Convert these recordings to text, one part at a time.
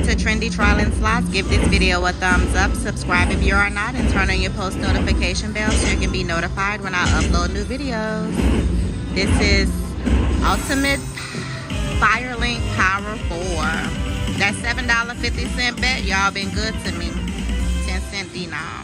to Trendy Troylyn Slots. Give this video a thumbs up, subscribe if you are not, and turn on your post notification bell so you can be notified when I upload new videos. This is Ultimate Firelink Power 4. That $7.50 bet, y'all been good to me. 10-cent denoms.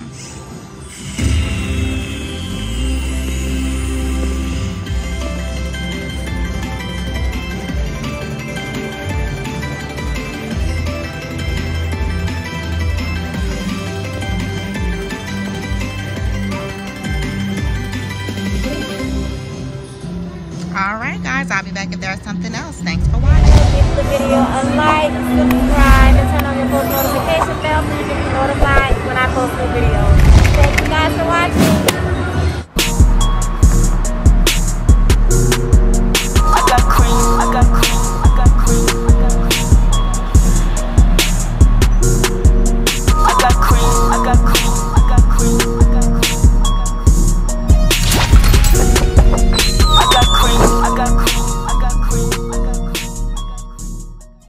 Alright guys, I'll be back if there's something else. Thanks for watching.